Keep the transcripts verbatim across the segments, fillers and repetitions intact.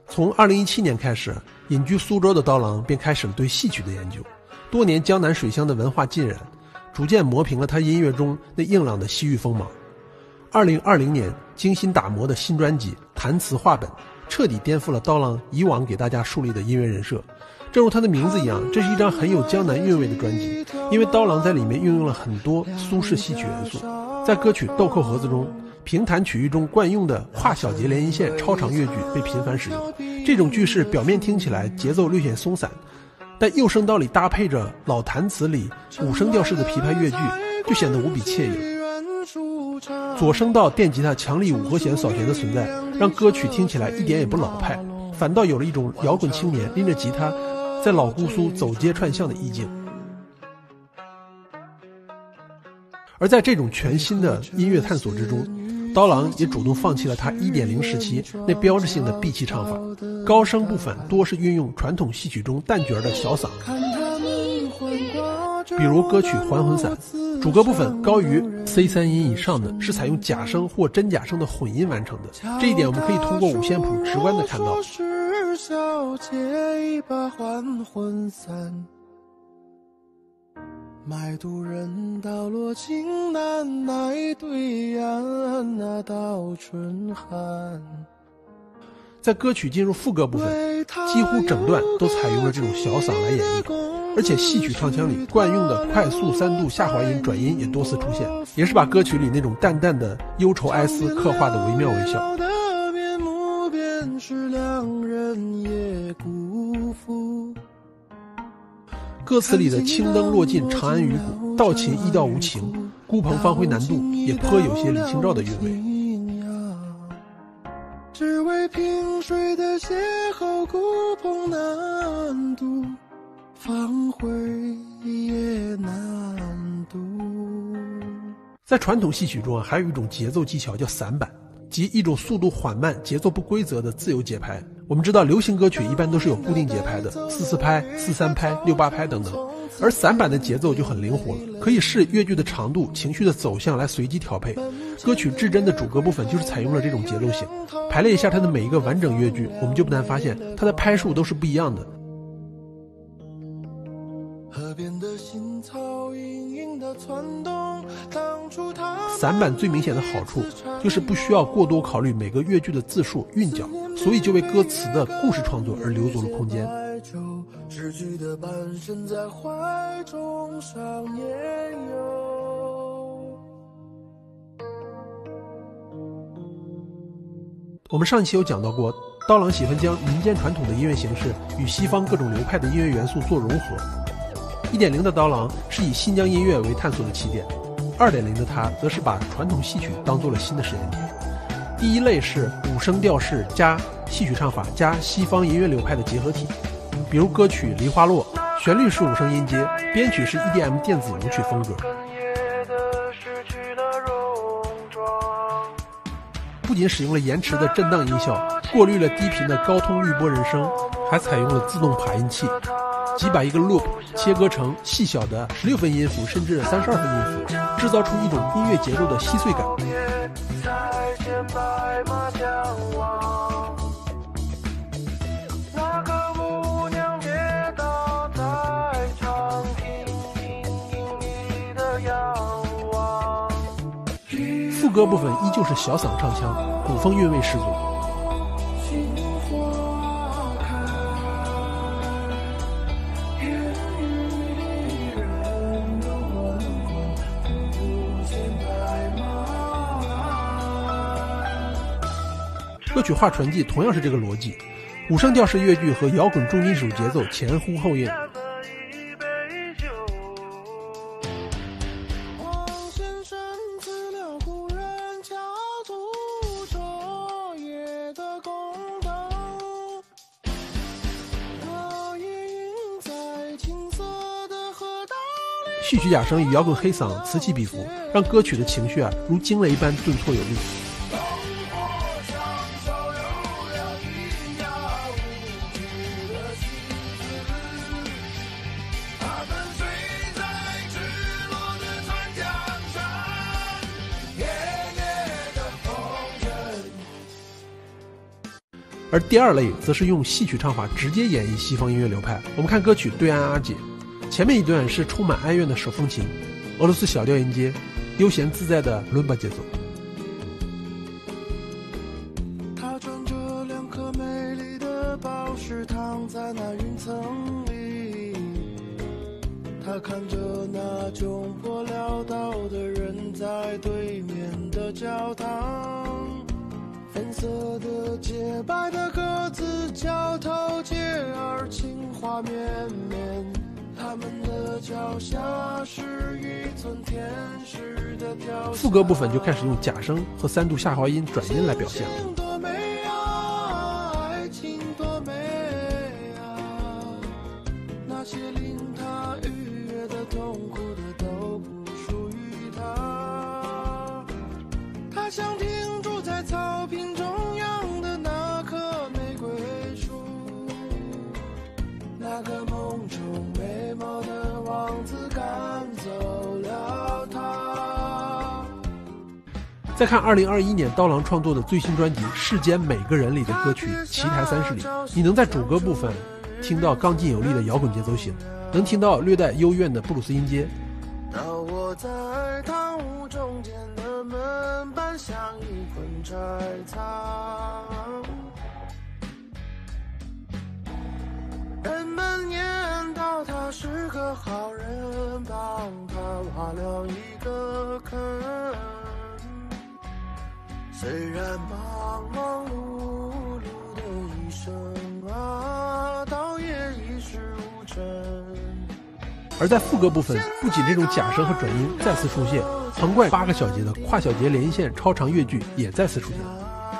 从二零一七年开始，隐居苏州的刀郎便开始了对戏曲的研究。多年江南水乡的文化浸染，逐渐磨平了他音乐中那硬朗的西域锋芒。二零二零年精心打磨的新专辑《弹词话本》彻底颠覆了刀郎以往给大家树立的音乐人设。正如他的名字一样，这是一张很有江南韵味的专辑，因为刀郎在里面运用了很多苏式戏曲元素。在歌曲《豆蔻盒子》中，评弹曲艺中惯用的跨小节连音线超长乐句被频繁使用。这种句式表面听起来节奏略显松散，但右声道里搭配着老弹词里五声调式的琵琶乐句，就显得无比惬意。左声道电吉他强力五和弦扫弦的存在，让歌曲听起来一点也不老派，反倒有了一种摇滚青年拎着吉他在老姑苏走街串巷的意境。而在这种全新的音乐探索之中，刀郎也主动放弃了他 一点零 时期那标志性的闭气唱法，高声部分多是运用传统戏曲中旦角的小嗓，比如歌曲《还魂伞》，主歌部分高于 C 三 音以上的是采用假声或真假声的混音完成的。这一点我们可以通过五线谱直观地看到。 小姐一把还魂伞，卖渡人到罗京南，那对岸那道春寒。 在歌曲进入副歌部分，几乎整段都采用了这种小嗓来演绎，而且戏曲唱腔里惯用的快速三度下滑音转音也多次出现，也是把歌曲里那种淡淡的忧愁哀思刻画的惟妙惟肖。歌词里的青灯落尽长安鱼骨，道情一道无情，孤蓬芳辉难渡，也颇有些李清照的韵味。 只为萍水的邂逅，孤蓬难渡，芳辉也难渡。 在传统戏曲中啊，还有一种节奏技巧叫散板，即一种速度缓慢、节奏不规则的自由节拍。我们知道流行歌曲一般都是有固定节拍的，四四拍、四三拍、六八拍等等，而散板的节奏就很灵活了，可以视乐句的长度、情绪的走向来随机调配。歌曲至真的主歌部分就是采用了这种节奏型。排列一下它的每一个完整乐句，我们就不难发现它的拍数都是不一样的。 河边的新草隐隐地窜动，当初他散板最明显的好处就是不需要过多考虑每个乐句的字数韵脚，所以就为歌词的故事创作而留足了空间。 逝去的半生在怀中上也有。 我们上期有讲到过，刀郎喜欢将民间传统的音乐形式与西方各种流派的音乐元素做融合。一点零 的刀郎是以新疆音乐为探索的起点， 二点零 的他则是把传统戏曲当做了新的实验点。第一类是五声调式加戏曲唱法加西方音乐流派的结合体，比如歌曲《梨花落》，旋律是五声音阶，编曲是 E D M 电子舞曲风格。不仅使用了延迟的震荡音效，过滤了低频的高通滤波人声，还采用了自动爬音器，即把一个 loop 切割成细小的十六分音符甚至三十二分音符，制造出一种音乐节奏的细碎感。副歌部分依旧是小嗓唱腔，古风韵味十足。歌曲《画传记》同样是这个逻辑，五声调式乐句和摇滚重金属节奏前呼后应。戏曲假声与摇滚黑嗓此起彼伏，让歌曲的情绪啊如惊雷般顿挫有力。 而第二类则是用戏曲唱法直接演绎西方音乐流派。我们看歌曲《对岸阿姐》，前面一段是充满哀怨的手风琴，俄罗斯小调音阶，悠闲自在的伦巴节奏。 她穿着两颗美丽的宝石躺在那云层里，她看着那窘迫潦倒的人在对面的教堂，粉色的洁白的鸽子交头接耳，情话绵绵，他们的脚下是一尊天使的雕像。 副歌部分就开始用假声和三度下滑音转音来表现。 多美啊，爱情多美啊，那些令他愉悦的痛苦的都不属于他，他想停驻在草坪中央的那棵玫瑰树，那个梦中美貌的王子赶走了他。 再看二零二一年刀郎创作的最新专辑《世间每个人》里的歌曲《奇台三十里》，你能在主歌部分听到刚劲有力的摇滚节奏型，能听到略带幽怨的布鲁斯音阶。 当我在堂屋中间的门板像一捆柴草，人们念叨他是个好人，帮他挖了一个坑。虽然忙忙碌碌的一生啊，倒也一事无成。 而在副歌部分，不仅这种假声和转音再次出现，横贯八个小节的跨小节连线超长乐句也再次出现。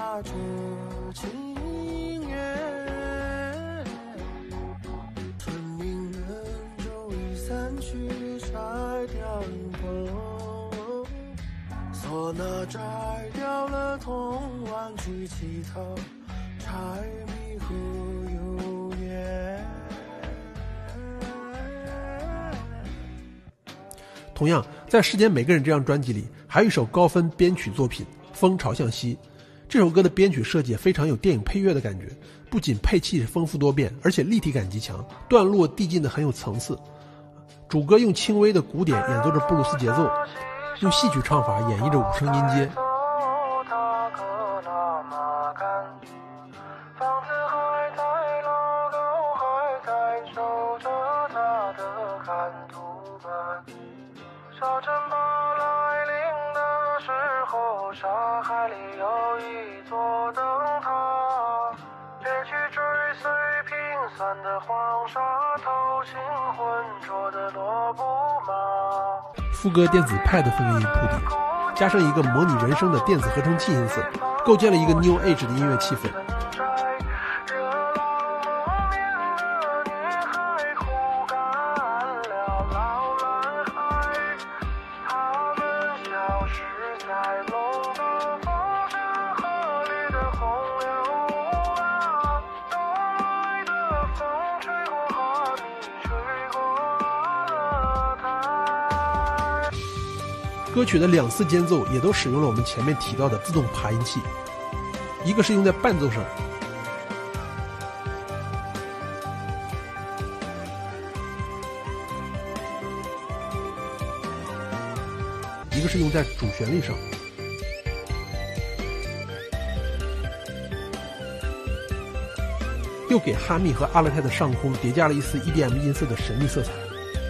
唢呐摘掉了铜碗去乞讨，柴米和油盐。 同样，在《世间每个人》这张专辑里，还有一首高分编曲作品《风朝向西》。这首歌的编曲设计非常有电影配乐的感觉，不仅配器丰富多变，而且立体感极强，段落递进的很有层次。主歌用轻微的鼓点演奏着布鲁斯节奏，用戏曲唱法演绎着五声音阶。 沙尘暴来临的时候，沙海里有一座灯塔，别去追随平散的黄沙，偷情浑浊的罗布马。 副歌电子派的氛围铺底，加上一个模拟人声的电子合成器音色，构建了一个 New Age 的音乐气氛。歌曲的两次间奏也都使用了我们前面提到的自动爬音器，一个是用在伴奏上，一个是用在主旋律上。又给哈密和阿勒泰的上空叠加了一丝 E D M 音色的神秘色彩。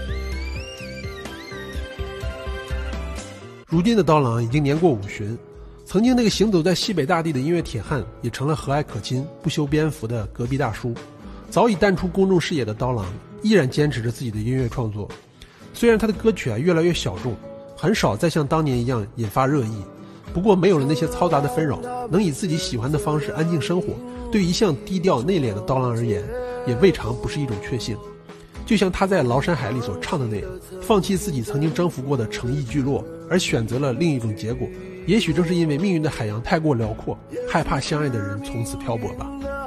如今的刀郎已经年过五旬，曾经那个行走在西北大地的音乐铁汉，也成了和蔼可亲、不修边幅的隔壁大叔。早已淡出公众视野的刀郎，依然坚持着自己的音乐创作。虽然他的歌曲啊越来越小众，很少再像当年一样引发热议，不过没有了那些嘈杂的纷扰，能以自己喜欢的方式安静生活，对于一向低调内敛的刀郎而言，也未尝不是一种确幸。就像他在《崂山海》里所唱的那样，放弃自己曾经征服过的城邑聚落，而选择了另一种结果。也许正是因为命运的海洋太过辽阔，害怕相爱的人从此漂泊吧。